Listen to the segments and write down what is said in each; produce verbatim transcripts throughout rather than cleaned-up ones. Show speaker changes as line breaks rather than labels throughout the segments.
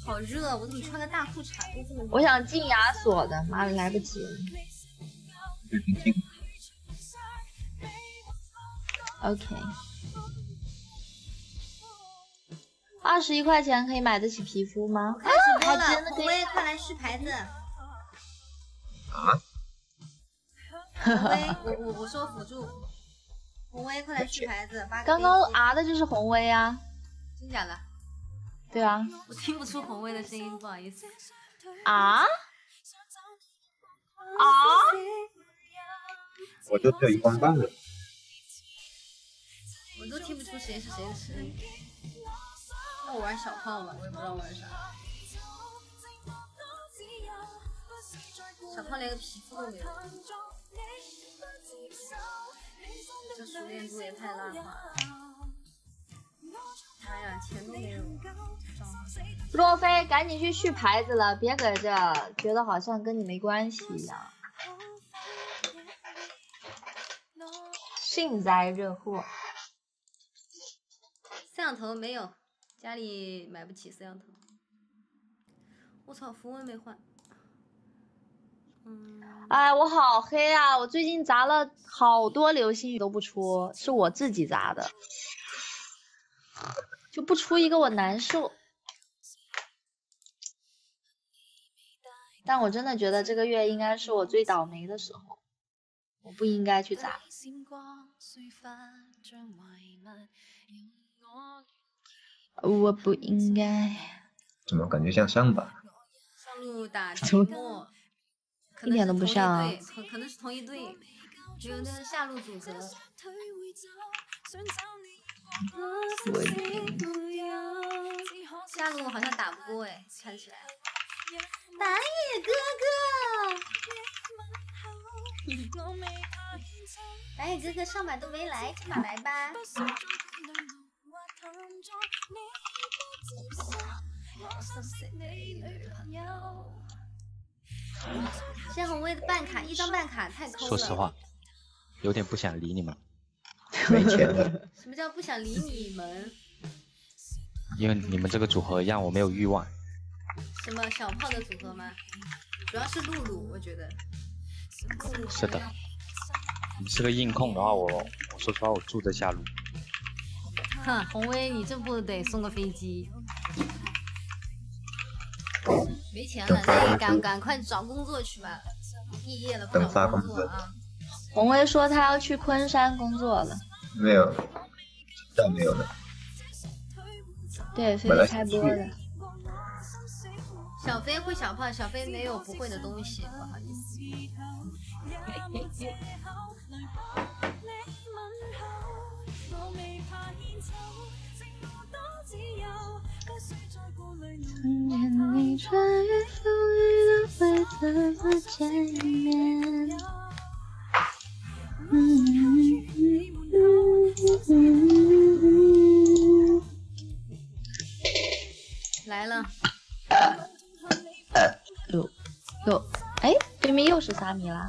好热，我怎么穿个大裤衩都这么热？
我想进亚索的，妈的来不及了。
就挺近。
OK， 二十一块钱可以买得起皮肤吗？
开始播了，
啊、真的可以
红威快来续牌子。
啊？
红威，我我我说辅助。红威快来续牌子，八个。
刚刚 R 的就是红威啊。
真假的？
对啊。
我听不出红威的声音，不好意思。
啊？啊？
我就只有一光半了。
我都听不出谁是谁的声音。那我玩小胖吧，我也不知道玩啥。小胖连个皮肤都没有，这熟练度也太拉垮了。哎呀，钱都没有。
若飞，赶紧去续牌子了，别搁这觉得好像跟你没关系一样。幸灾乐祸。
摄像头没有，家里买不起摄像头。我操，符文没换。嗯。
哎，我好黑啊！我最近砸了好多流星雨都不出，是我自己砸的，就不出一个我难受。但我真的觉得这个月应该是我最倒霉的时候，我不应该去砸。我不应该。
怎么感觉像上把？
上路打沉默，
一点都不像。
对，可可能是同一队，只有那个下路组合。下路好像打不过哎，看起来。打野哥哥，打野哥哥上把都没来，这把来吧。谢红威的办卡，一张办卡太抠了。
说实话，有点不想理你们。
没钱了。
什么叫不想理你们？
因为你们这个组合让我没有欲望。
什么小胖的组合吗？主要是露露，我觉得。
是的。你是个硬控的话，我我说实话，我住在下路。
哼，红威，你这不得送个飞机？没钱了，那你赶赶快找工作去吧。毕业了不找工作啊。
红威说他要去昆山工作了。
没有，但没有了。
对，飞飞开播了。
小飞会小胖，小飞没有不会的东西，不好意思。
从前你穿越风雨的会怎么见面？
来了。
有有，哎，对面又是萨米拉。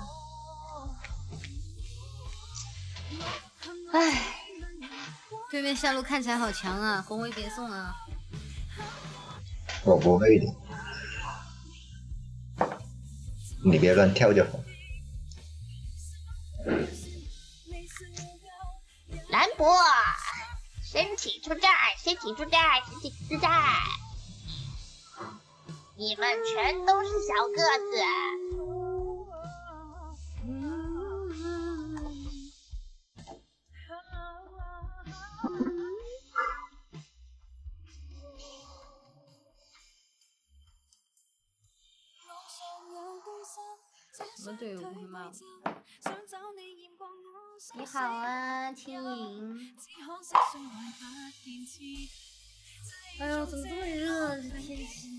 唉，对面下路看起来好强啊，红威别送啊。
我不会的，你别乱跳就好。
兰博，身体出战，身体出战，身体出战。你们全都是小个子。
什么队伍会骂我？你好啊，青影。哎呦，怎么这么热啊？这天气。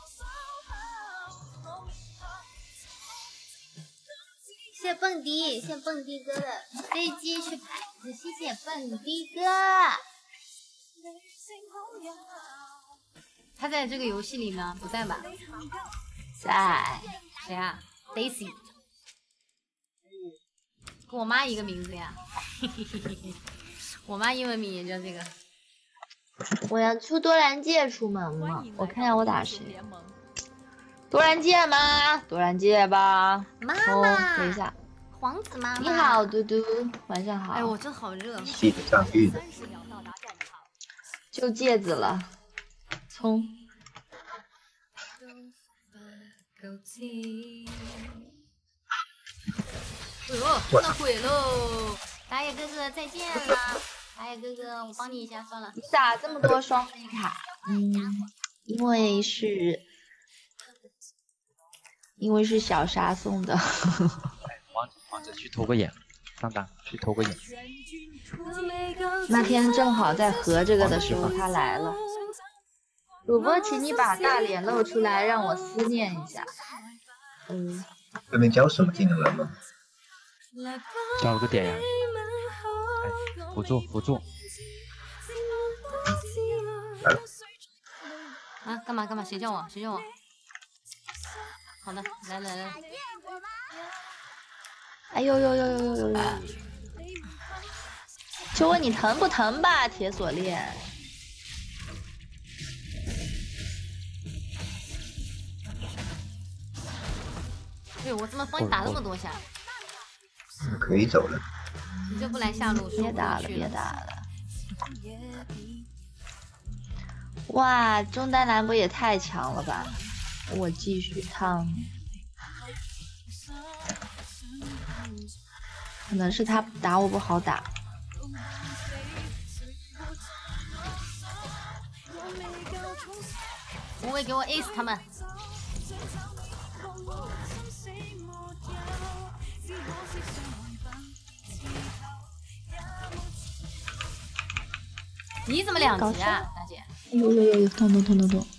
谢蹦迪，谢蹦迪哥的飞机去牌子，谢谢蹦迪哥。他在这个游戏里吗？不在吧？
在。
谁啊 ？Daisy。跟我妈一个名字呀。我妈英文名也叫这个。
我要出多兰戒出门吗？我看下我打谁。多兰戒吗？多兰戒吧。
妈
哦，
妈，
等一下。
皇子妈妈。
你好，嘟嘟，晚上好。
哎，我这好热。
记得上玉的。
就戒指了，冲！
哎呦，碰到鬼喽！打野哥哥再见了，打野哥哥，我帮你一下算了。
你咋这么多双飞卡？嗯，因为是，因为是小沙送的。
王王子去偷个眼，上单去偷个眼。
那天正好在合这个的时候他来了。主播，请你把大脸露出来，让我思念一下。嗯。
对面教什么技能了吗？
交了个点呀。哎，辅助辅助。
啊，干嘛干嘛？谁叫我？谁叫我？好的，来来来。
哎呦呦呦呦呦呦呦！就问你疼不疼吧，铁锁链。
对，我怎么帮你打那么多下？
可以走了。
你就不来下路？
别打了，别打了。哇，中单兰博也太强了吧！我继续烫。可能是他打我不好打。
无畏给我 ace 他们。你怎么两级啊，大姐？
呦呦呦呦，痛痛痛痛痛！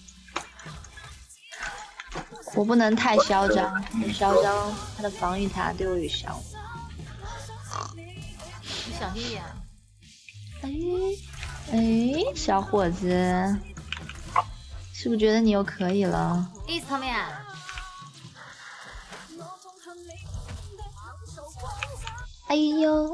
我不能太嚣张，太嚣张，他的防御塔对我有效。
你小心点。
哎哎，小伙子，是不是觉得你又可以了
？ace 他们呀！
哎呦！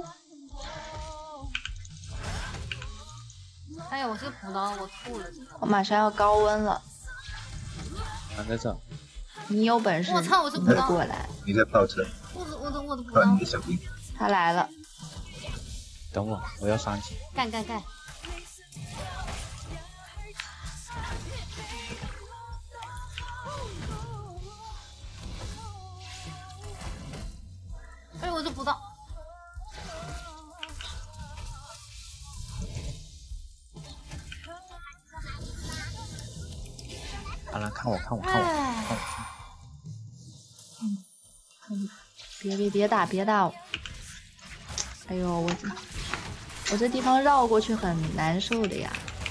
哎呀，我这个补刀我吐了！
我马上要高温了。
藏在这。
你有本事，
我操！我这补刀
过来。
你在炮车。
我的我的我的补
刀。
刀。
你的小兵。
他来了。
等我，我要三级。
干干干！哎，我这补刀。
好了，看我，看我，看我，看我。
嗯嗯，别别别打，别打我！哎呦，我这我这地方绕过去很难受的呀。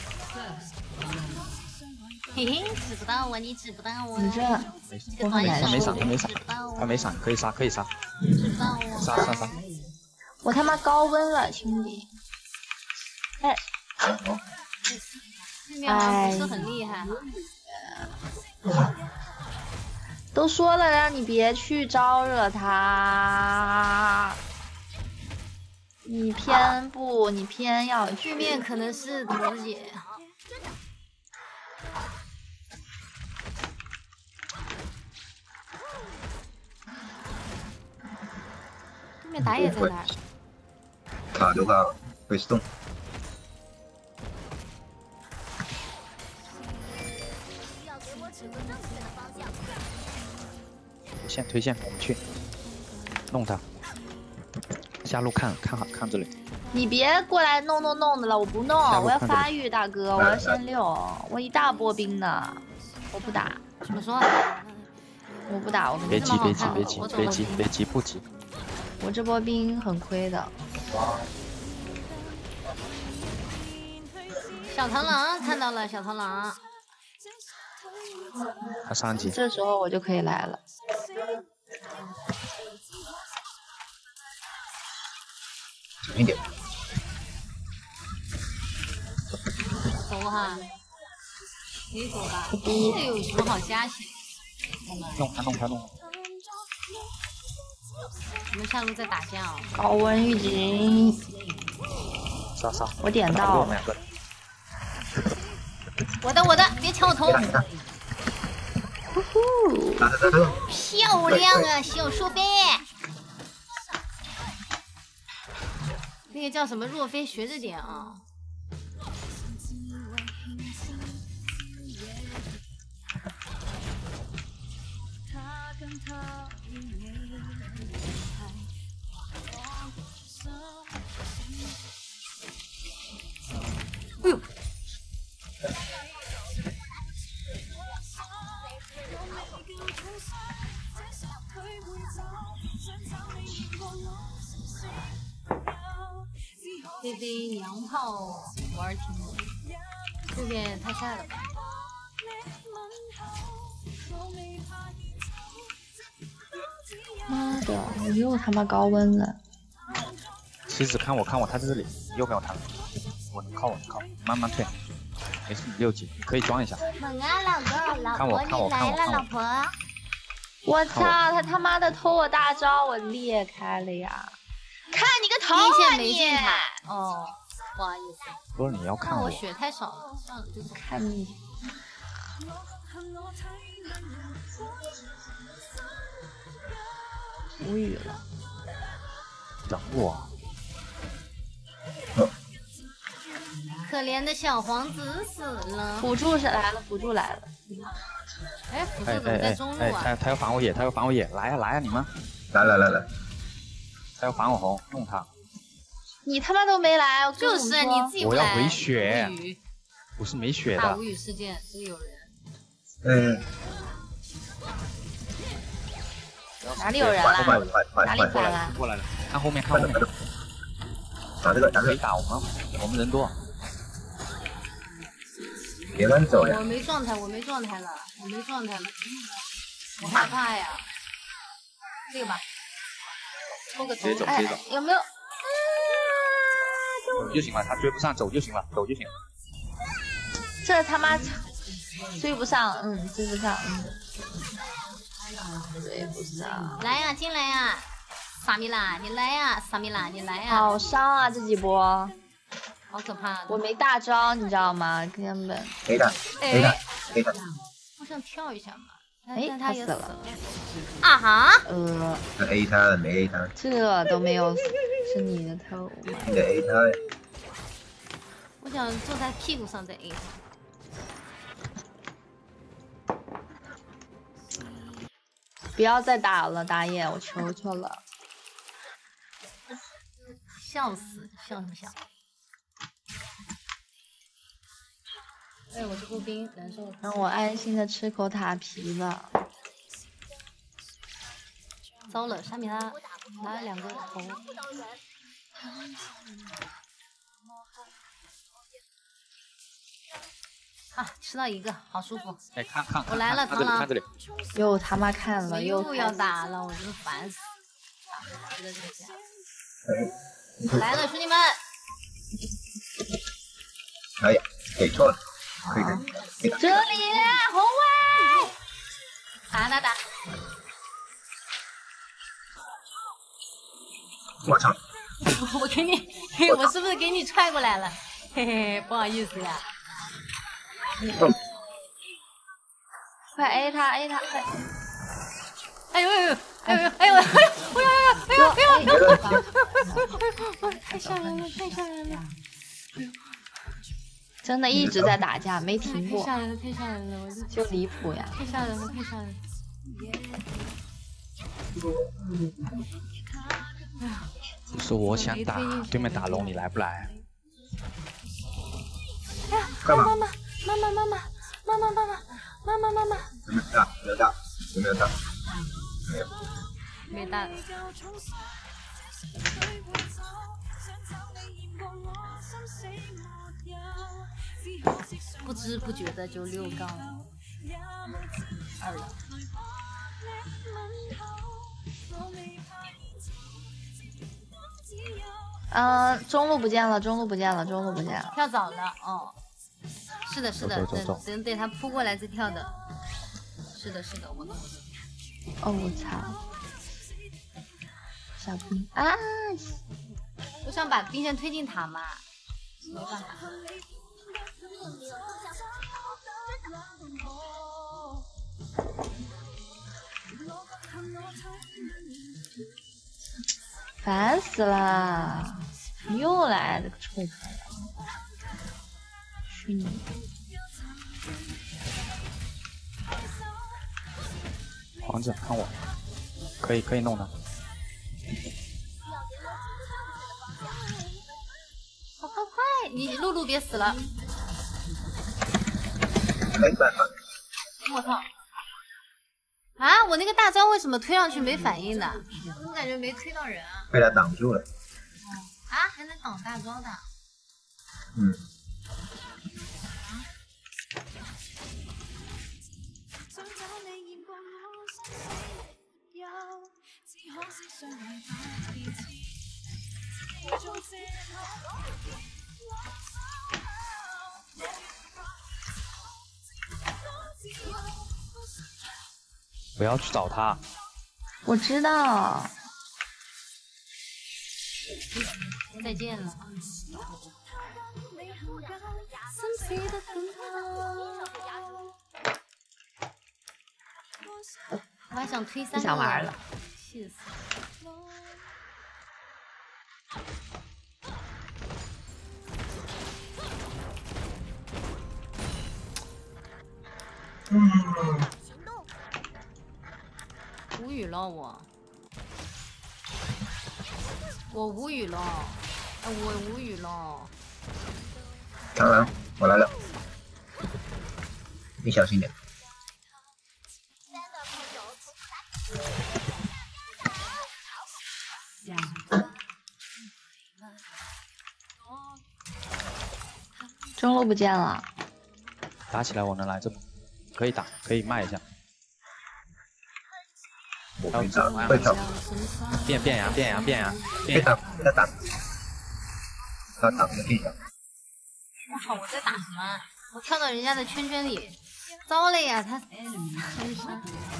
嘿嘿，指不到我，你指不到我。
你这
我
很难受。他没闪，他没
闪，
他没闪，可以杀，可以杀。
指不到我。
杀杀杀！
我他妈高温了，兄弟！哎。
对面好像不是很厉害哈。
都说了让你别去招惹他，你偏不，你偏要去。
对面可能是图姐。对面打野在哪？
卡的话会送。
推线推线，我们去弄他。下路看看好看这里。
你别过来弄弄弄的了，我不弄，我要发育，大哥，我要先溜，我一大波兵呢，我不打。
怎么说？
我不打，我
别急别急别急别急别急不急。
我这波兵很亏的。
小螳螂看到了，小螳螂。
他三级。
这时候我就可以来了。
小心点。
走哈，可以走吧？这有什么好加血？
弄他弄他弄。
我们下路在打架哦。
高温预警。
杀杀！
我点到。
我们两个。
我的我的，别抢我头！
打打打打打！
漂亮啊，小淑妃！那个叫什么若飞，学着点啊！哎呦！菲菲娘炮玩挺猛，这边太晒了吧？
妈的，我又他妈高温了。
棋子看我看我，他在这里，右边我弹，我靠我靠，慢慢退，没事，六级可以装一下。
猛啊，老公，老婆你来了，老婆。
我操，他他妈的偷我大招，我裂开了呀！看你个头啊你！
哦，不好意思。
不是你要看我。
我血太少了，算了，就是
看你。无语了。
等我。
可怜的小皇子死了。
辅助是来了，辅助来了。
哎，辅助怎么在中路啊？
他他要反我野，他要反我野，来呀来呀你们！
来来来来。
他要反我红，用他。
你他妈都没来，
就是你自己不来。
我要回血。我是没血的。
大无语事件，这里有人。
嗯。
哪里有人了？哪里反了？
过来了，看后面，看后面。
打这个，打这个。
可以打我们，我们人多。
别乱走呀！
我没状态，我没状态了，我没状态了，我害怕呀。这个吧，抽个头。
直接走，直接走。
有没有？
走就行了，他追不上，走就行了，走就行了。
这他妈追不上，嗯，追不上，嗯，追不上。
来呀，进来呀，萨米拉，你来呀，萨米拉，你来呀。
好伤啊，这几波。
好可怕！
我没大招，你知道吗？根本。
A 他 ，A 他 ，A 他。
我想跳一下嘛，
哎，
他也
死了。
啊哈！
呃。
A 他了，没 A 他。
这都没有，是你的头。
你得 A 他呀。
我想坐在屁股上再 A 他。
不要再打了，打野，我求求了。
笑死，笑什么笑？哎，我是步兵，难受。
让我安心的吃口塔皮吧。
糟了，沙米拉拿了两个头。啊，吃到一个，好舒服。
哎，看看，
我来了，
看这里，看这里。
又他妈看了，又
要打了，我真烦死。来了，兄弟们！
哎呀，给错了，可以可以。
这里红卫，
打打打！
我操！
我给你，嘿，我是不是给你踹过来了？嘿嘿，不好意思呀。
快 A 他 A 他快！
哎呦哎呦哎呦哎呦哎呦！不要要哎呦哎呦哎呦！太吓人了，太吓人了！
真的一直在打架，没停过。
太吓人了，太吓人了！我
就离谱呀！
太吓人了，太吓人了！
不是我想打，对面打龙，你来不来？
哎呀，妈妈妈妈妈妈妈妈妈妈妈妈妈妈妈！
有没有大？没有大？有没有大？没有。
没大。不知不觉的就六杠二了。
嗯，中路不见了，中路不见了，中路不见了。
跳早了，哦，是的，是的，等等等他扑过来再跳的。是的，是的，我懂。
哦，我操！小兵啊！
我想把兵线推进塔嘛，没办法。
烦死了！又来这个臭婆娘！去你！
皇子看我，可以可以弄他。
快快快！你露露别死了！
没办法。
我操！啊！我那个大招为什么推上去没反应的？我怎么感觉没推到人啊？
被他挡住了。
啊，还能挡大招的？
嗯。
不要去找他。
我知道。
再见了。我还想推三个。
不想玩了。
气死！
嗯。
无语了我，我无语了，哎，我无语了。
螳螂，我来了，你小心点。
中路不见了。
打起来我能来这，可以打，可以卖一下。
我会打，会打。
变变呀变呀变呀！
别打，别打。他打的可以打。
我靠！我在打什么？我跳到人家的圈圈里，糟了呀！他真是。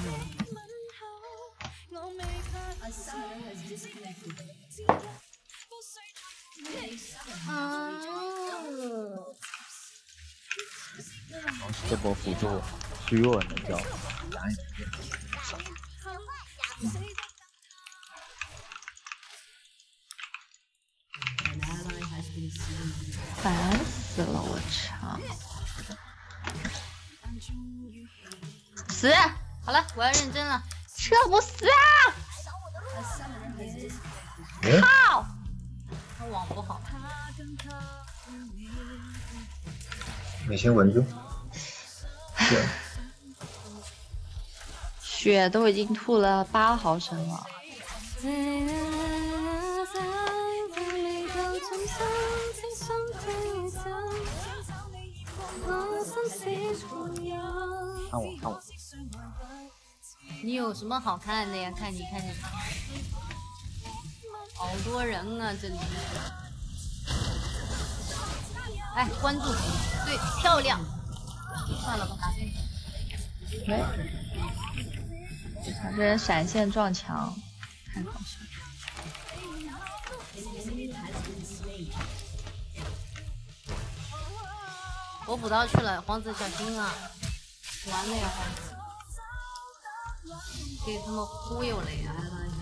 啊！
然后这波辅助虚弱能掉。
烦死了！我操！死！
好了，我要认真了。
这不死啊！靠！
他网不好。
你先稳住。对。
血都已经吐了八毫升了。
看我看我。
你有什么好看的呀？看你看你，好多人啊这里。哎，关注，对，漂亮。算了吧，打对。
没。他这人闪现撞墙，太搞笑了。
我补刀去了，皇子小心啊！完了呀，皇子，给他们忽悠了呀！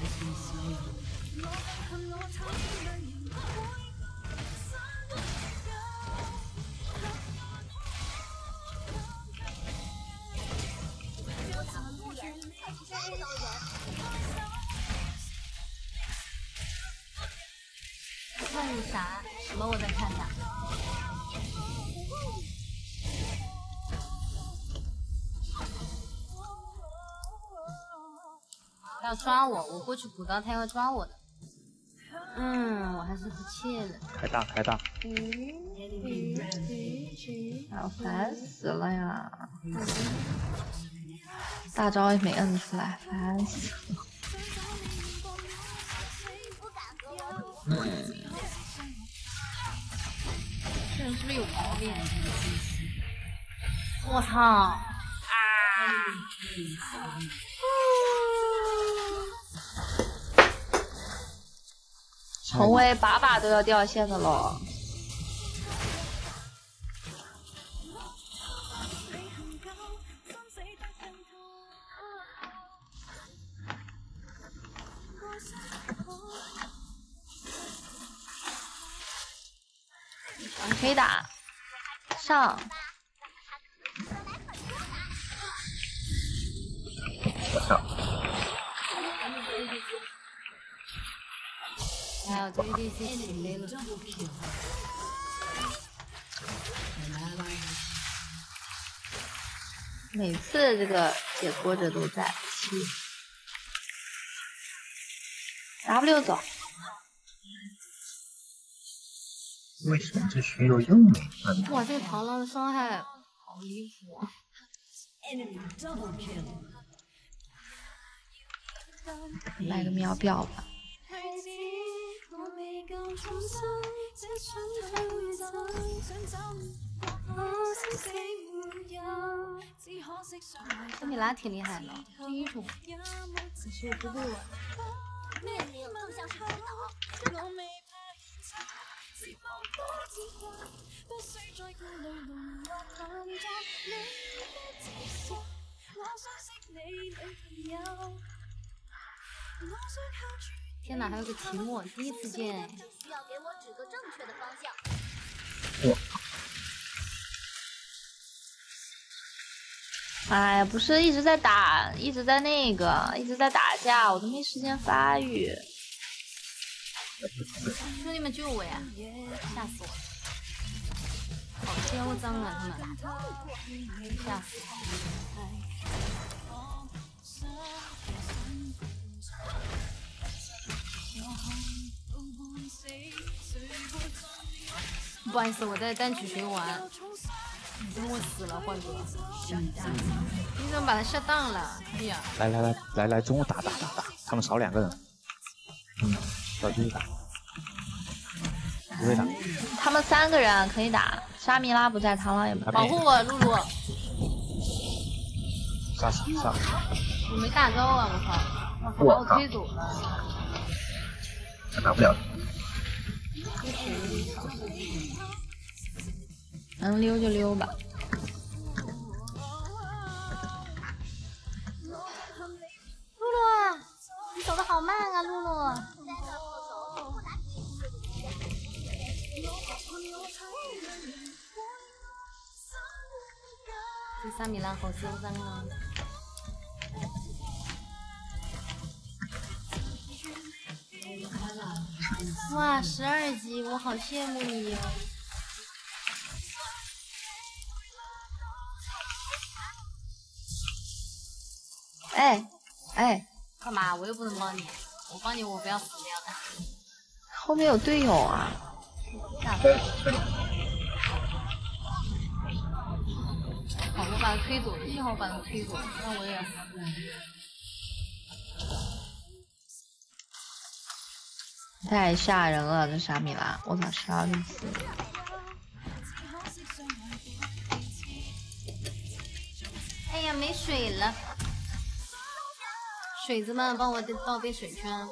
看啥？什么我在看啥？他要抓我，我过去补刀，他要抓我的。嗯，我还是不怯的。
开大开大。
哎呦，烦死了呀！大招也没摁出来，烦死了。嗯，这人是不是有毛病？
我操！啊！
陈威把把都要掉线的喽。 可以打上。
我上。
还有这个 A D C 起飞了。
每次这个解脱者都在七 W 走。
为什么这徐柔又没翻？
哇，这个螳螂的伤害好离谱啊！
来个秒表吧。
这米拉挺厉害的，这英雄，可是我不会玩。
命令就像是指导。
天哪，还有个提莫，第一次见哎！
需要给我指个正确的方向。
我。
哎呀，不是一直在打，一直在那个，一直在打架，我都没时间发育。
兄弟们救我呀！吓死我了！好嚣张啊，他们！吓死我！不好意思，我在单曲循环。你等我死了，幻哥！你怎么把他下档了？哎呀！
来来来来来，中午打打打打，他们少两个人。嗯，要继续打，不会打。
他们三个人可以打，沙弥拉不在，螳螂也不在。
保护我，露露。
杀死杀！
我没大招啊！我靠！我把我推走了。
他打不了。
能溜就溜吧。
露露，你走的好慢啊，露露。这三米拉好嚣张啊！哇，十二级，我好羡慕你哦。
哎哎，
干嘛？我又不能帮你，我帮你我不要死掉的。
后面有队友啊！
好，我把他推走了，幸好我把他推走了，那我也要死。
太吓人了，这沙米拉，我操，十二个字。
哎呀，没水了。水子们，帮我倒杯水圈。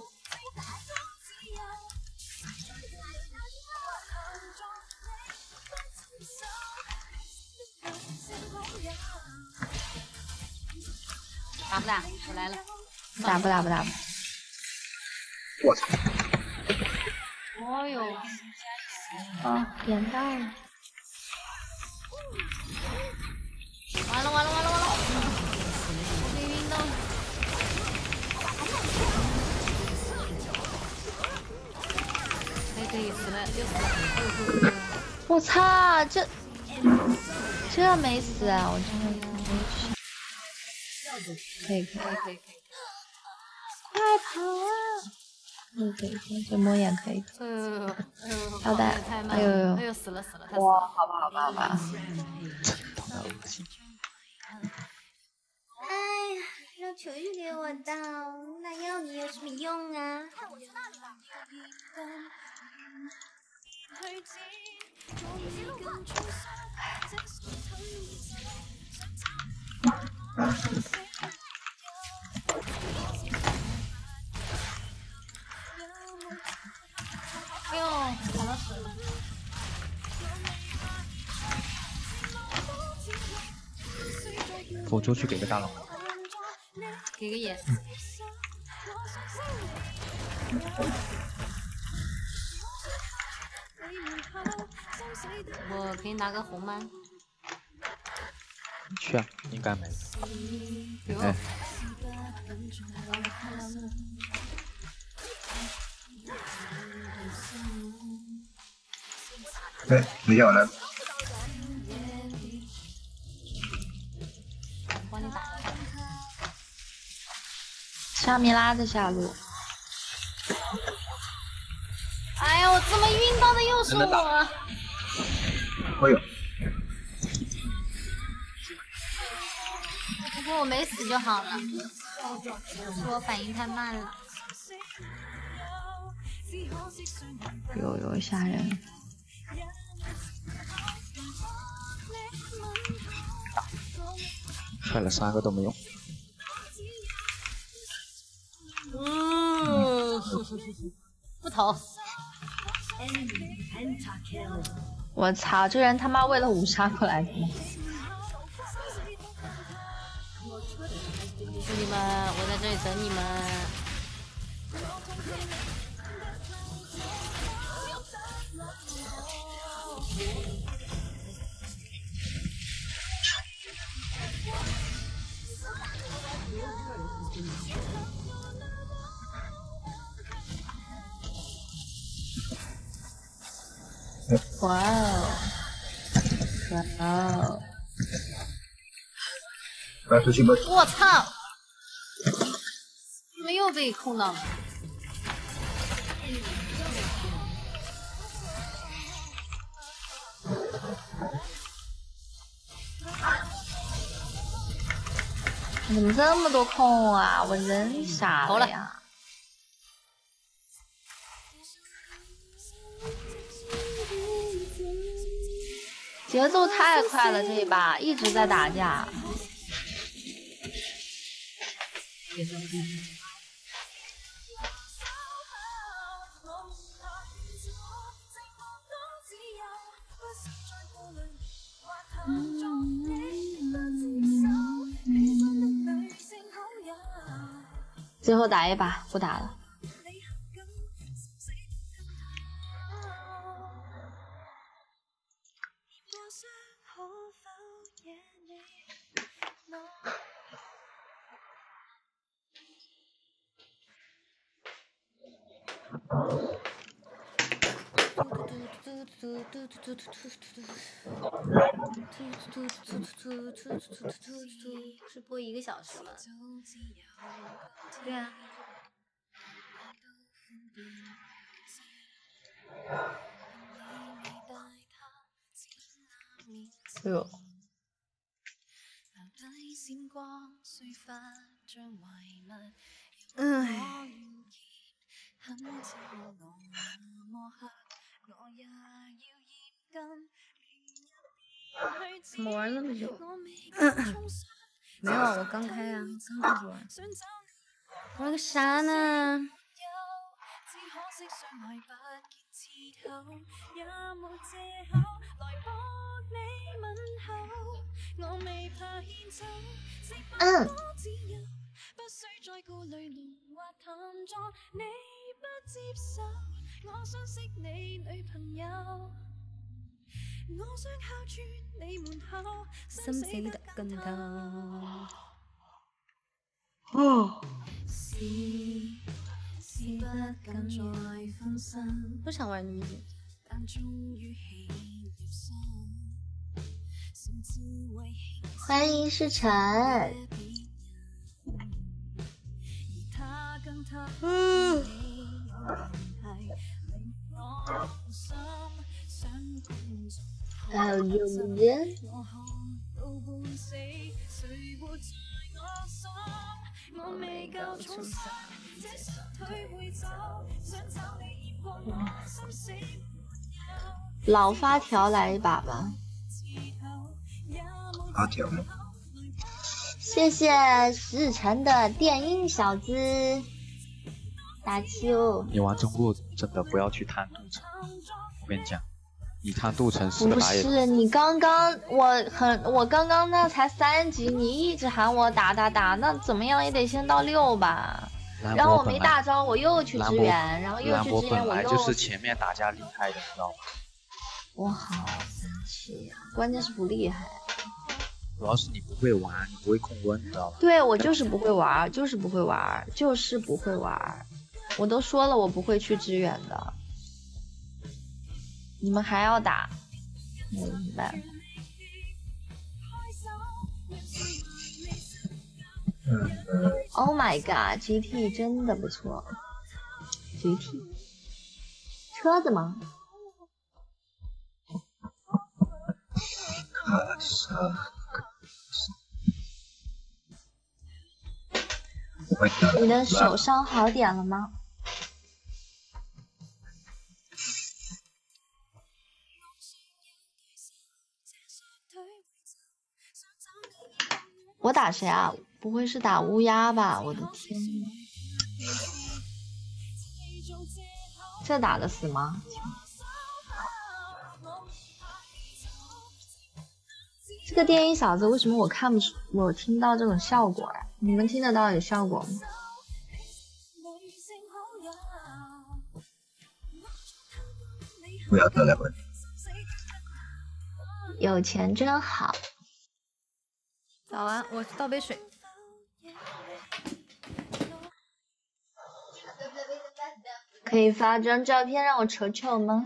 打不打？我来了。
打不打不打不。
我操！
哦呦！
啊，点到了。
完了完了完了完了！我被晕到了。可以死了，又死了！
我操，这这没死啊！我真的没去。可以可以
可以可以可以！
快跑啊！可以可以可以，这摸眼可以。
哎呦哎
腰带，哎呦呦！
哎呦死了死了！
哇，好吧好吧好吧。
哎呀，要球就给我到，那要你有什么用啊？看我去那里吧。
哎呦，踩到水了！
辅助去给个大龙，
给个眼。 我可以拿个红吗？
你去啊，应该没。
有。
哎。
对，没讲完了。
帮你打。
沙弥拉的下路。
哎呀，我怎么晕到的又是我？
我有。
不过我没死就好了，是我反应太慢了。
有有吓人。
踹了三个都没用。
嗯，不投。
我操，这人他妈为了五杀过来的吗？
兄弟们，我在这里等你们。
哇哦！哇哦！
来出去吧！
我操！怎么又被控到了？
怎么这么多控啊？我人傻了呀！节奏太快了，这一把一直在打架。最后打一把，不打了。
是播一个小时了。对啊。
哎呦。
唉。怎么玩那么久？没有，我刚开啊，刚开始玩。玩个啥呢？
嗯。
心死得更透。
哦。
不想玩女警。
欢迎世晨。嗯。还有六个人。老发条来一把吧。
发条吗？
谢谢世晨的电音小子，打气哦！
你玩中路真的不要去贪镀层，我跟你讲，你贪镀层十个打野。
不是你刚刚我很我刚刚那才三级，你一直喊我打打打，那怎么样也得先到六吧。然后我没大招，我又去支援，然后又去支援，我又。
兰博本来就是前面打架厉害的，知道吗？
我好生气呀、关键是不厉害。
主要是你不会玩，你不会控温，你知道吧？
对我就是不会玩，就是不会玩，就是不会玩。我都说了我不会去支援的，你们还要打，没办法。Oh my god，G T 真的不错。G T 车子吗？你的手伤好点了吗？我打谁啊？不会是打乌鸦吧？我的天呐，这打得死吗？这个电音小子为什么我看不出，我听到这种效果呀、啊？你们听得到有效果吗？
不要再来问。
有钱真好。
早安，我倒杯水。
可以发张照片让我瞅瞅吗？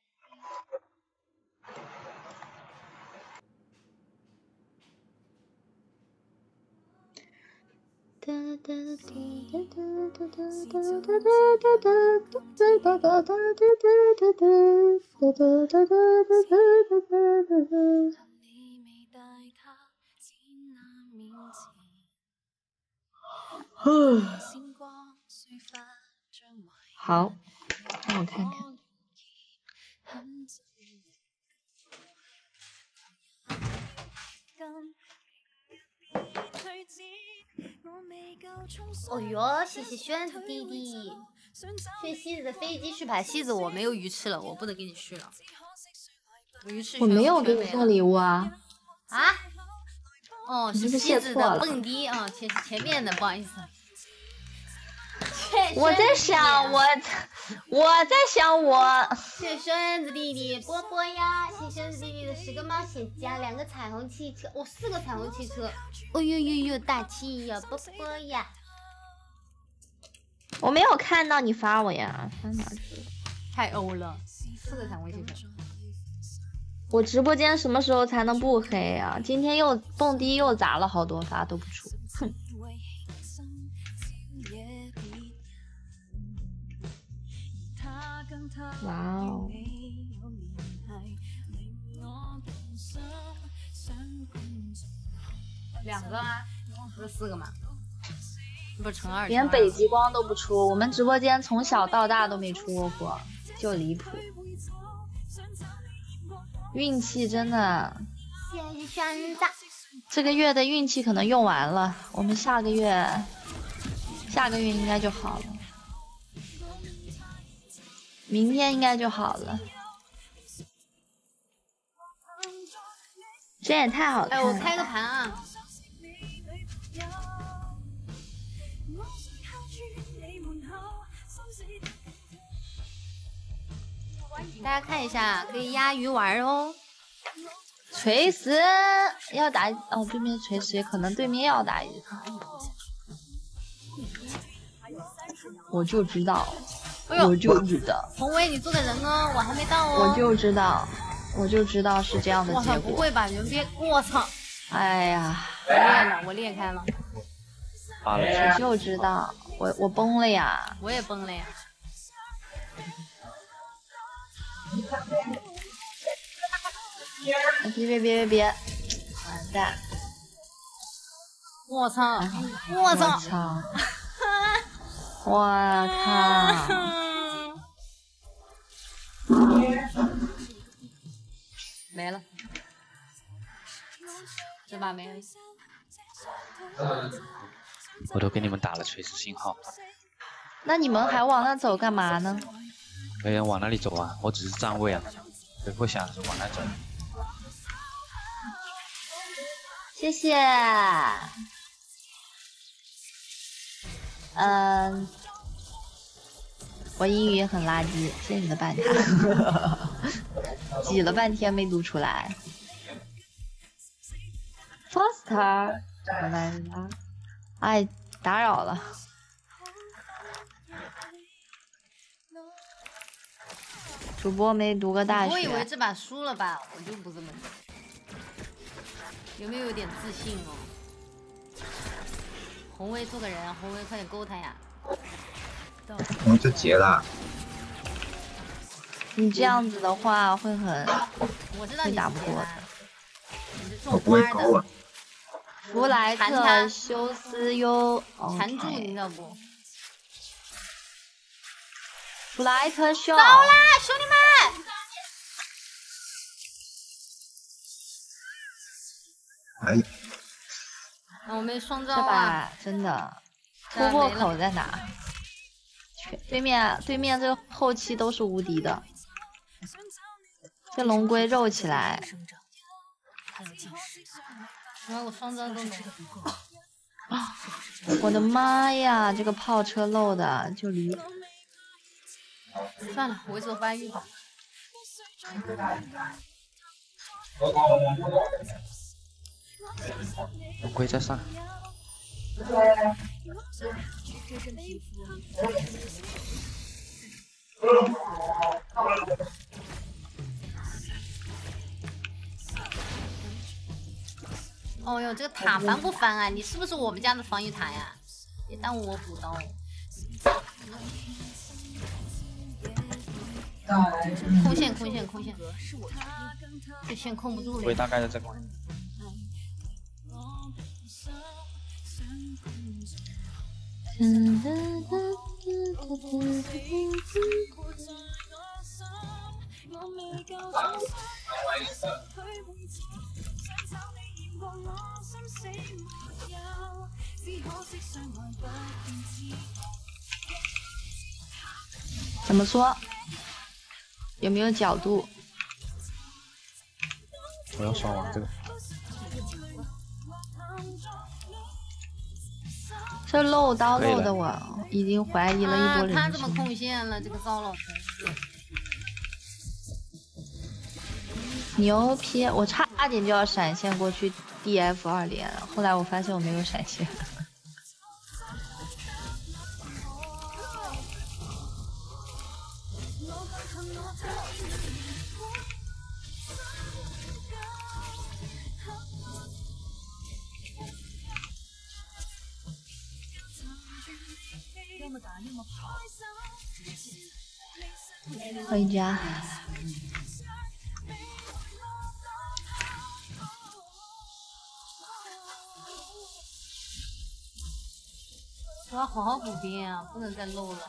好，让我看看。
哦哟，谢谢轩子弟弟。去西子的飞机去吧，西子我没有鱼吃了，我不能给你续了。鱼翅
我没有给你送礼物啊。
啊？哦，是西子的蹦迪啊，前前面的，不好意思。
我在想我，我在想我。
谢轩子弟弟波波呀，谢轩子弟弟的十个冒险家，两个彩虹汽车，哦，四个彩虹汽车，哦呦呦呦，大气呀，波波呀。
我没有看到你发我呀，发哪去了？
太欧了，四个彩虹汽车。
我直播间什么时候才能不黑啊？今天又蹦迪又砸了好多发都不出，哼。哇哦！
两个啊，不是四个吗？不是乘二，
连北极光都不出，我们直播间从小到大都没出过，就离谱。运气真的，这个月的运气可能用完了，我们下个月，下个月应该就好了。明天应该就好了，这也太好看了！
哎，我开个盘啊！大家看一下，可以压鱼丸哦。
锤石要打哦，对面锤石可能对面要打一场，我就知道。
哎呦，
我就知道，
宏伟，你做个人哦，我还没到哦。
我就知道，我就知道是这样的结果。
不会吧，人边，我操！
哎呀，
我裂了，我裂开了。
我就知道，我我崩了呀！
我也崩了呀！
别别别别别！完蛋！
我操！
我操！我靠！
没了，这把没了。
我都给你们打了垂直信号。
那你们还往那走干嘛呢？
没人往那里走啊，我只是站位啊，谁会想着往那走？
谢谢。嗯， 我英语也很垃圾，谢谢你的半塔，挤了半天没读出来。Foster， 怎么来了？哎，打扰了。主播没读个大学。
我以为这把输了吧，我就不这么想。有没有点自信哦？红威做个人，红威快点勾他呀！
我们就结了。
你这样子的话会很，
我知道你
会打不过的。
你是
我不会
种花的。
高啊。
弗莱
缠他
特修斯优，
缠住你
OK
知道不？
弗莱特秀。
糟啦，兄弟们！
哎呀，
啊，我们双招
这
啊！
把真的突破口在哪？全对面对面这个后期都是无敌的，这龙龟肉起来。
然后我双招都能。
啊！我的妈呀，这个炮车漏的就离。
算了，猥琐发育吧。
龙龟在上。
哦哟，这个塔烦不烦啊？你是不是我们家的防御塔呀？别耽误我补刀。控线，控线，控线，这线控不住了。
龟大概在这块。
怎么说？有没有角度？
我要刷完这个。
这漏刀漏的我已经怀疑了一波人、
啊。他怎么控线了？这个糟老头。
牛批！我差点就要闪现过去 D F 二连，后来我发现我没有闪现。回家。
我要好好补兵啊，不能再漏了。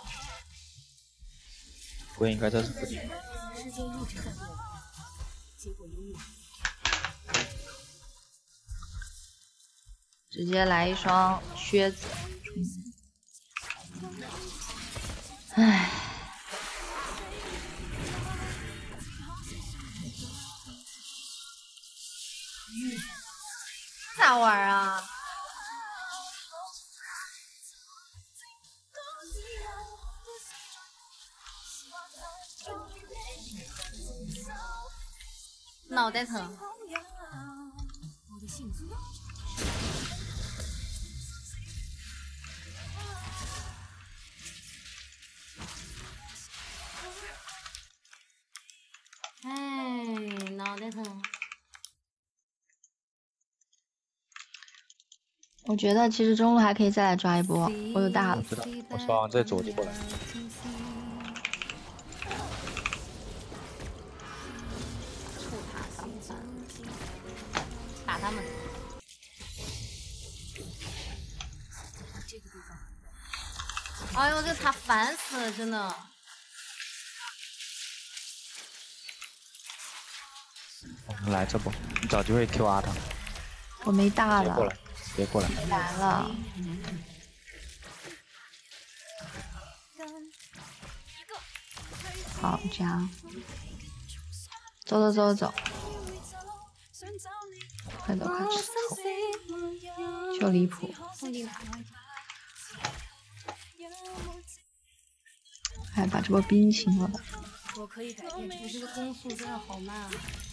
龟应该在这附近。
直接来一双靴子。唉。
咋玩啊？脑袋疼。哎，脑袋疼。
我觉得其实中路还可以再来抓一波，我有大了。
我知道，我刷完这左就过来。
触塔上山，打他们。哎呦，这塔烦死了，真的。
我们来这波，你找机会 Q R 他。
我没大了。
别过来，别过来。
来了。好，这样。走走走走。快走快走。就离谱。 哎，把这波兵清了吧。
我可以改变，你这个攻速真的好慢啊！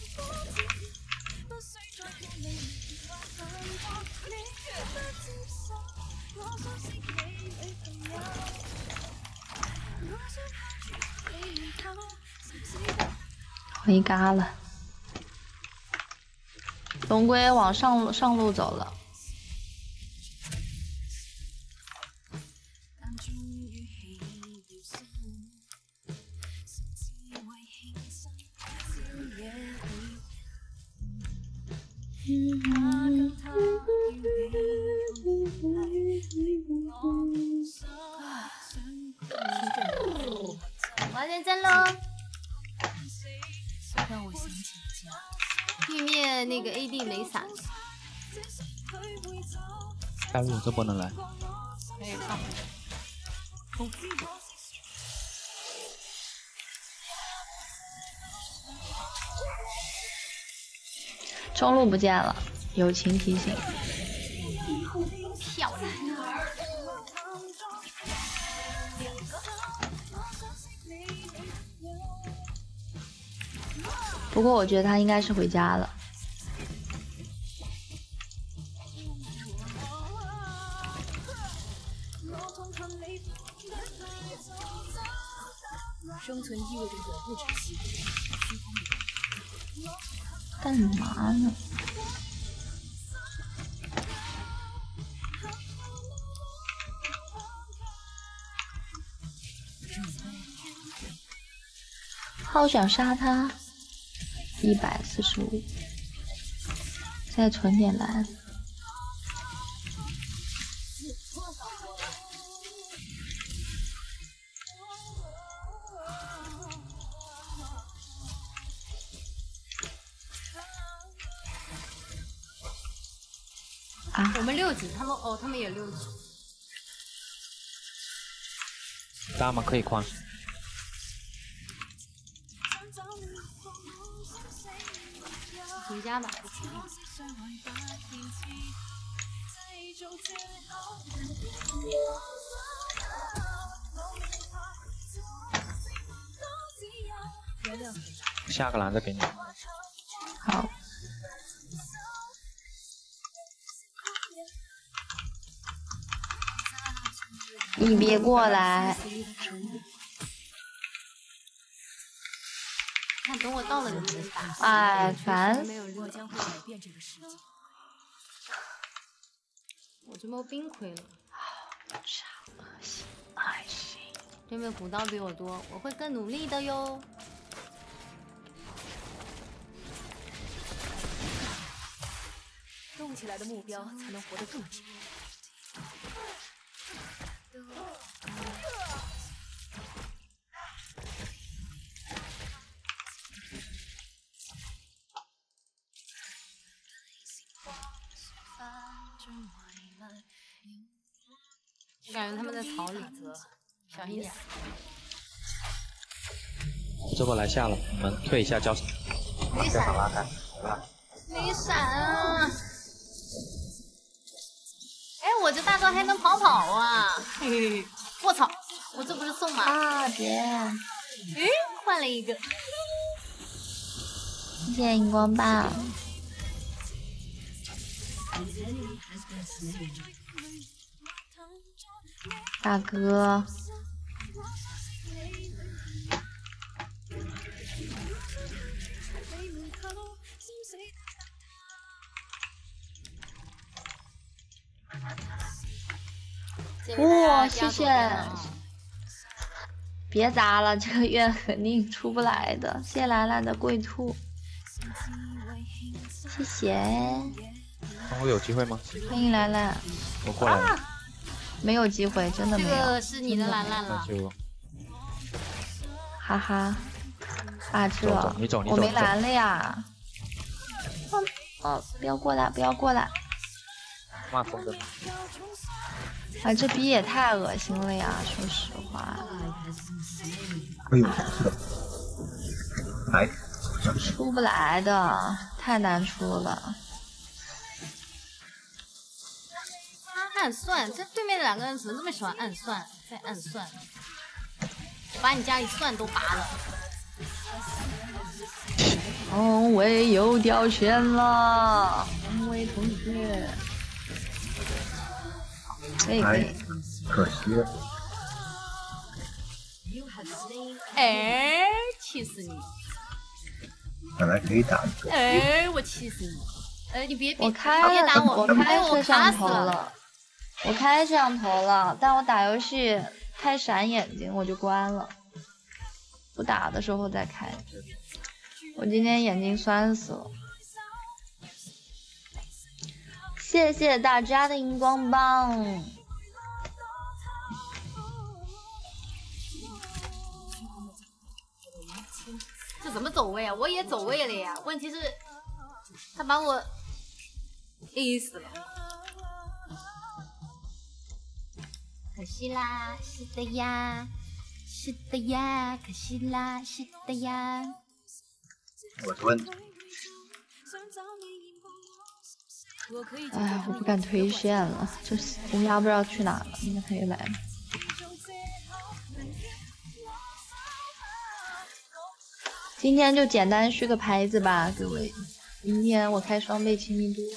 回嘎了，龙龟往上上路走了。
我要认真喽！让我想起家。对面那个 A D 没闪。
带路这波能来。
可以上。冲！
中路不见了，友情提醒。
漂亮。
不过我觉得他应该是回家了。
生存意味着永不止息。
干嘛呢？好想杀他，一百四十五，再存点蓝。啊！
我们六级，他们哦，他们也六级。
大吗？可以框。
回家吧。
下个蓝再给你。
好。你别过来！
看，等我到了你们打。
哎，烦！
我这波兵亏了。
好傻，恶心，恶心！
对面补刀比我多，我会更努力的哟。
动起来的目标才能活得更久。
我感觉他们在草里，小心点。
这波来下了，你们退一下交手。
没闪，
拉开，拉。
没闪啊！哎，我这大招还能跑跑啊！嘿嘿嘿，我操，我这不是送吗？
啊别！
哎，换了一个。
谢谢荧光棒。大哥。哇，谢谢！别砸了，这个月肯定出不来的。谢谢兰兰的龟兔，谢谢。
我有机会吗？
欢迎兰兰。
我过来了。
啊、没有机会，真的没有。
这个是你的兰兰了。
就
哈哈，啊这，
你走，你走，
我没蓝了呀。哦哦，不要过来，不要过来。
骂疯的。
啊，这逼也太恶心了呀！说实话。
哎呦，是的，来，
出不来的，太难出了。
他暗算，这对面的两个人怎么这么喜欢暗算，在暗算？ 把你家里蒜都拔了。
红卫又掉线了，红卫同学。可以可以。
可惜了。
哎，气死你！
本来可以打一个。
哎，我气死你！哎，你别别
我开
别打我！
我开摄像头
了，
了，我开摄像头了，但我打游戏太闪眼睛，我就关了。不打的时候再开。我今天眼睛酸死了。谢谢大家的荧光棒。
这怎么走位啊？我也走位了呀，问题是，他把我 A 死了。可惜啦，是的呀，是的呀，可惜啦，是的呀。
我的问题。
哎，我不敢推线了，这乌鸦不知道去哪了，应该他也来了。今天就简单续个牌子吧，各位。明天我开双倍亲密度。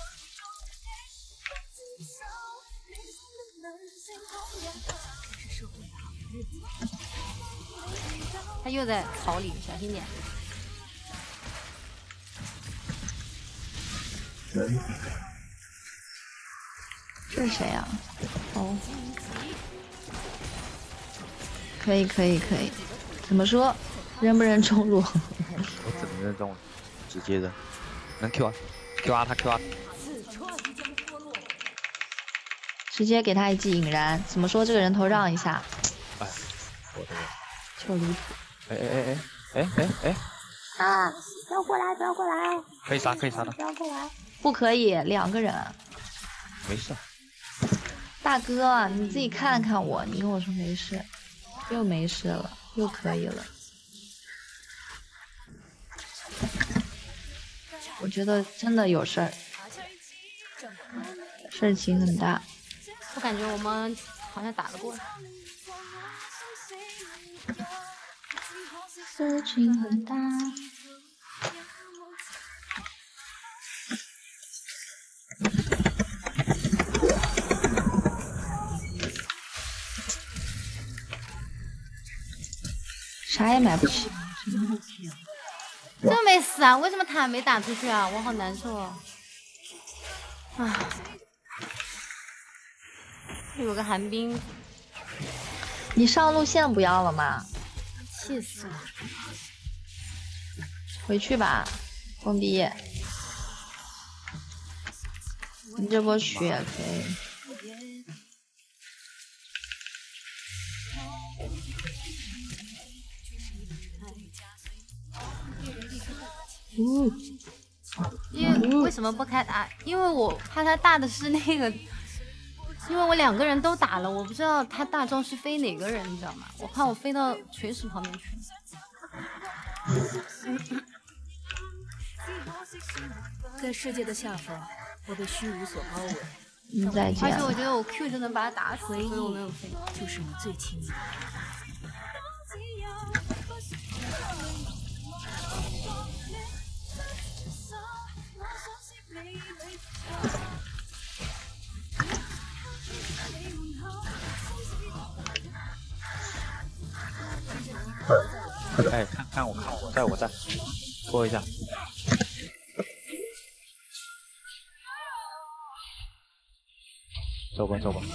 他又在草里，小心点。
这是谁啊？哦，可以可以可以，怎么说？认不认中路？
我只能认中了，直接的。能 Q 啊 ？Q R 他 Q R。
直接给他一记引燃。怎么说？这个人头让一下。
哎，我的天！
就离谱。
哎哎哎哎哎哎哎！
啊！不要过来！不要过来哦！
可以杀，可以杀的。
不要过来！不可以，两个人。
没事。
大哥，你自己看看我，你跟我说没事，又没事了，又可以了。我觉得真的有事儿，事情很大。
我感觉我们好像打得过。
事情很大。啥也买不起。
这没死啊？为什么塔没打出去啊？我好难受啊！啊，有个寒冰。
你上路线不要了吗？
气死了！
回去吧，封闭。你这波血可以。
嗯，因为为什么不开打？因为我怕他大的是那个，因为我两个人都打了，我不知道他大招是飞哪个人，你知道吗？我怕我飞到锤石旁边去。
在世界的下方，我被虚无所包围。
你再见。
而且我觉得我 Q 就能把他打死，所以我没有飞。
就是你最亲密的。
哎，看看我，看我，在我在，拖一下。走吧，走吧。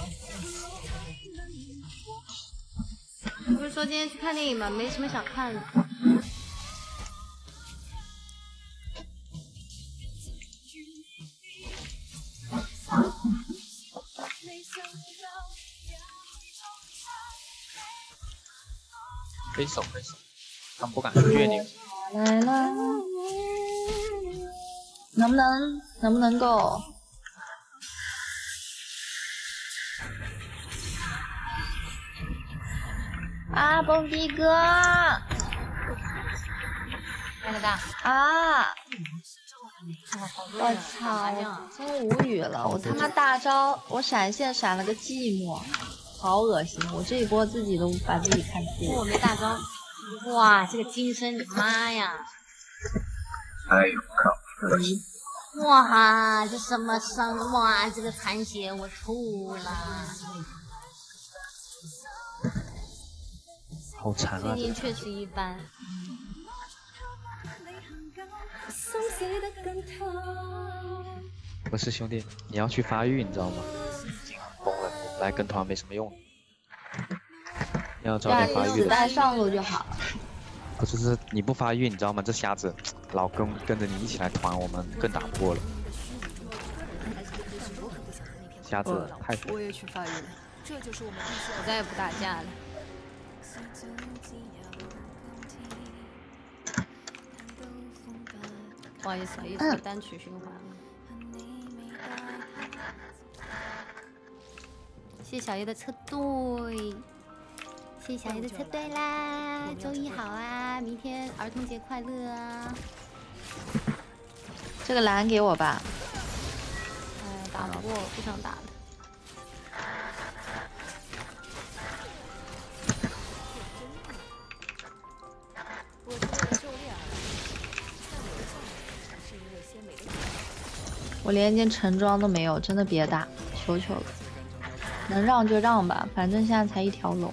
你不是说今天去看电影吗？没什么想看的。
可以守，可以守，他们不敢越你。
来了，能不能能不能够？啊，蹦迪哥！
那个大
啊！我
好多人
操！我真无语了，我他妈大招，我闪现闪了个寂寞。 好恶心！我这一波自己都把自己看吐了。
我没大招，哇，这个金身，妈呀！
哎呦靠！恶心。
哇，这什么伤？哇，这个残血我吐了。
好残啊！
最近确实一般。
不是兄弟，你要去发育，你知道吗？疯了，来跟团没什么用。要早点发育
子
的。
弹上路就好了。
不是，是你不发育，你知道吗？这瞎子老跟跟着你一起来团，我们更打不过了。瞎子太狠。
我也去发育了，这就是我们必须要。
我再也不打架了。不好意思，一直单曲循环了。谢谢小叶的车队，谢谢小叶的车队啦！周一好啊，明天儿童节快乐啊！
这个蓝给我吧。
哎，打不过，不想打了。
我连一件橙装都没有，真的别打，求求了，能让就让吧，反正现在才一条龙。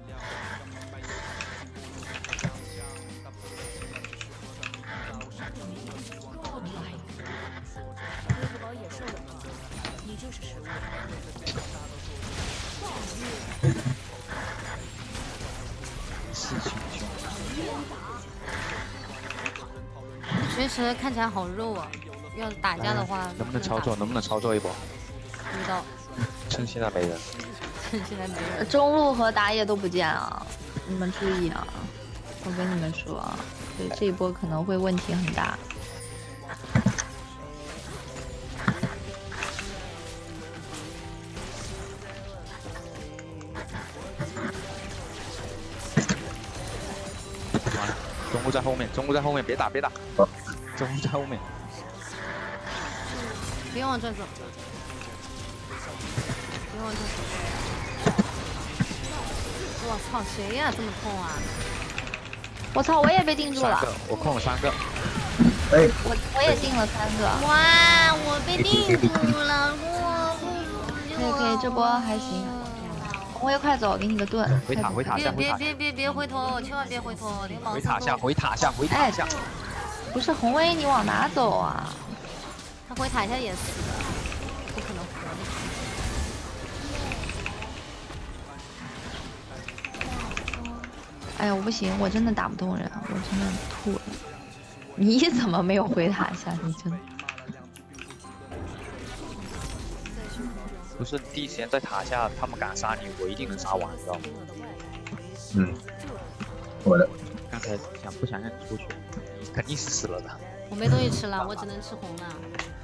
确实看起来好肉啊！要打架的话，
能不能操作？能不能操作一波？
不知道。
趁现在没人。
趁现在没人。
中路和打野都不见啊，你们注意啊！我跟你们说啊，对这一波可能会问题很大。
中路在后面，中路在后面，别打别打，中路在后面。
别往这走，别往这走。我操，谁呀、啊、这么痛啊！
我操，我也被定住了。
我控了三个。
哎，
我我也定了三个。
哇，我被定住了，我
可以可以，这波还行。红卫快走，给你个盾。
回塔回塔下，
别别别别回头，千万别回头，那个
回塔下回塔下回塔下。
不是红卫，你往哪走啊？
他回塔下也死了，不可能活的。
哎呀，我不行，我真的打不动人，我真的吐了。你怎么没有回塔下？你真的。
不是第一时间在塔下，他们敢杀你，我一定能杀完，知道吗？
嗯，我的。
刚才想不想让你出去，你肯定是死了的。
我没东西吃了，我只能吃红了。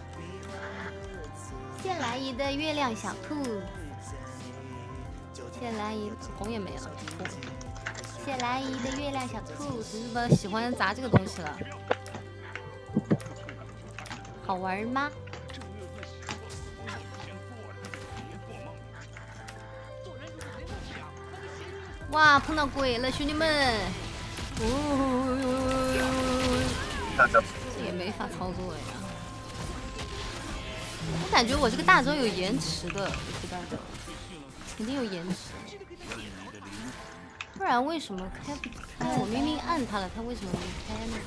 谢来姨的月亮小兔，谢来姨红也没了，谢来姨的月亮小兔，只是不喜欢砸这个东西了，好玩吗？哇，碰到鬼了，兄弟们！哦，这也没法操作呀。我感觉我这个大招有延迟的，这大招肯定有延迟，不然为什么开不开？我明明按它了，它为什么没开呢？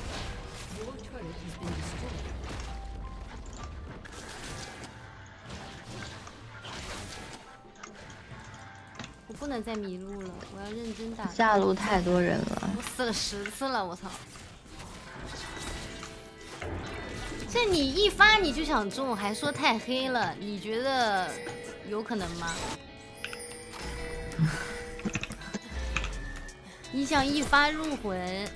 我不能再迷路了，我要认真打。
下路太多人了，
我死了十次了，我操！这你一发你就想中，还说太黑了，你觉得有可能吗？你想一发入魂？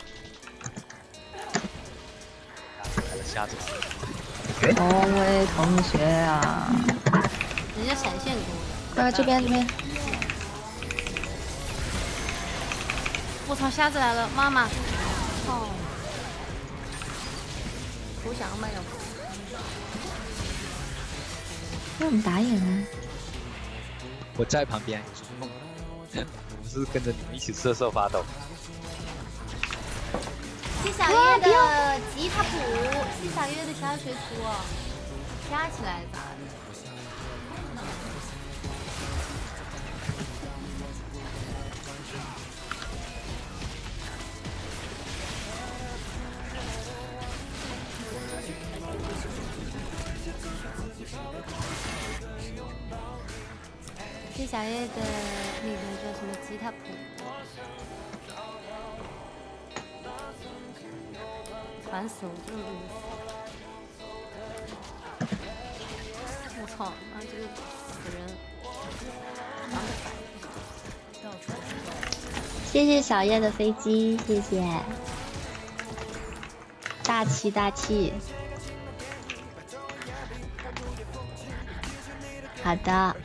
来了瞎子。
红卫同学啊！
人家闪现给我。
啊，这边这边。
我操，瞎子来了，妈妈！哦。投降吧，要不？
那我们打野呢？
我在旁边， 我是跟着你们一起瑟瑟发抖。
谢小月的吉他谱，谢小月的小水壶，加起来咋的？谢小月的那个叫什么吉他谱？烦死我，真的是！我操，妈这个死人！
谢谢小叶的飞机，谢谢，大气大气。好的。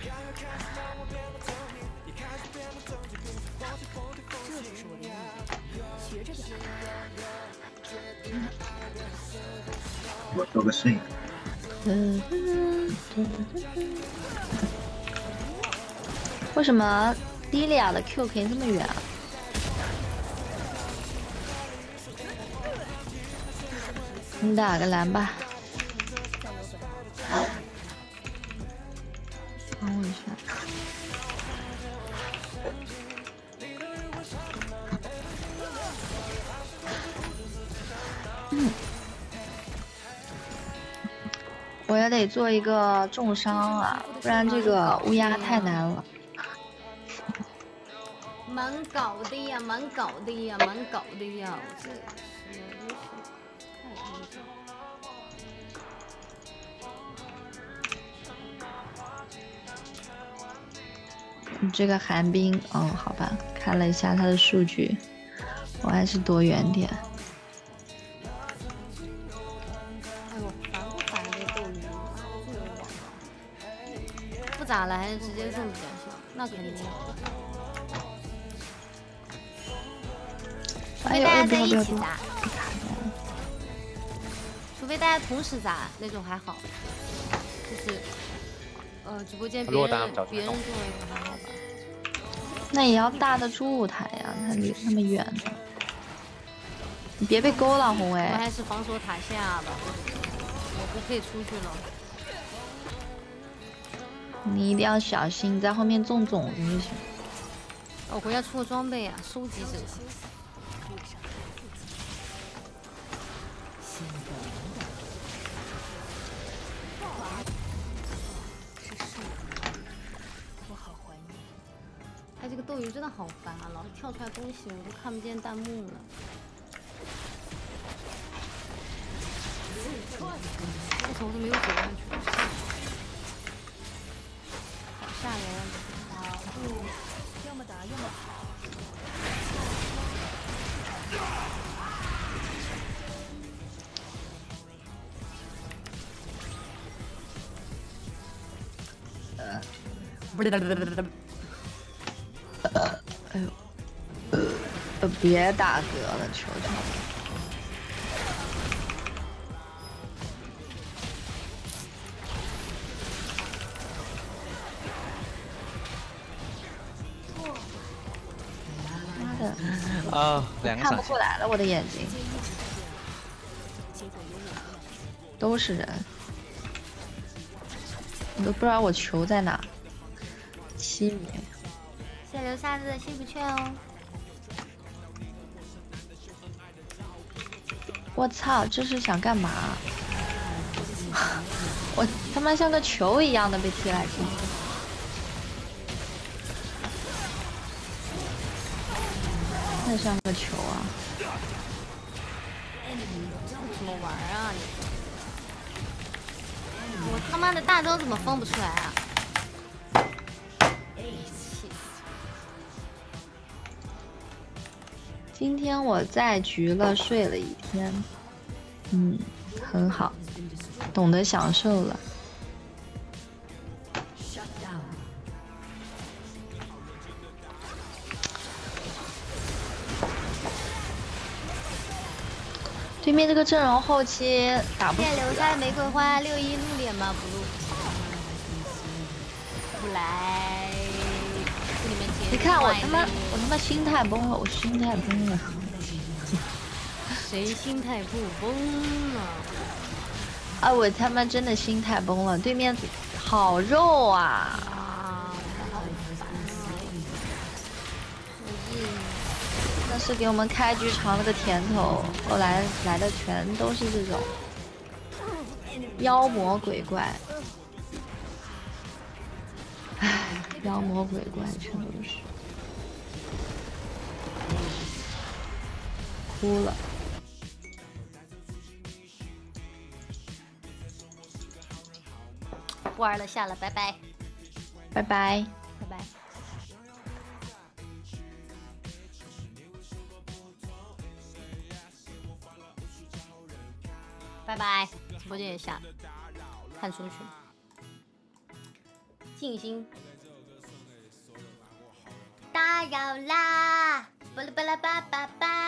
我做个适应。
为什么莉莉娅的 Q 可以这么远啊？你打个蓝吧。等我一下。嗯。我也得做一个重伤啊，不然这个乌鸦太难了。
蛮搞的呀，蛮搞的呀，蛮搞的呀！这
你这个寒冰，哦，好吧，看了一下它的数据，我还是躲远点。
咋了？还是直接送比较小？那肯定。除非大家在一起砸，除非大家同时砸那种还好，就是呃直播间别人别人做那种还好吧。
那也要大的住他呀，他离那么远呢。你别被勾了，红薇。
我还是防守塔下吧，我不可以出去了。
你一定要小心，你在后面种种子就行。
我回家出个装备啊，收集者。他这个斗鱼真的好烦啊，老是跳出来东西，我都看不见弹幕了。为什么都没有走上去？吓人！嗯，要么打，要么
呃，不是，哎呦，呃，别打嗝了，求求你。
啊，两个
看不过来了，我的眼睛都是人，我都不知道我球在哪。七米。
谢刘沙子的幸福券哦。
我操，这是想干嘛？我他妈像个球一样的被踢来踢去。太像个球啊！
怎么玩啊你？我他妈的大招怎么放不出来啊？
今天我在局了，睡了一天，嗯，很好，懂得享受了。对面这个阵容后期打不死。
现在留下的玫瑰花六一露脸吗？不露，不来，这里面接。
你看我他妈我他妈心态崩了，我心态崩了。
谁心态不崩了？
啊，我他妈真的心态崩了，对面好肉啊！
啊，好烦啊！
那是给我们开局尝了个甜头，后来来的全都是这种妖魔鬼怪。唉，妖魔鬼怪全都是，哭了。
不玩了，下了，拜拜，
拜拜，
拜拜。拜拜，直播间也下了，看书去。静心。打扰啦，巴拉巴拉巴巴巴。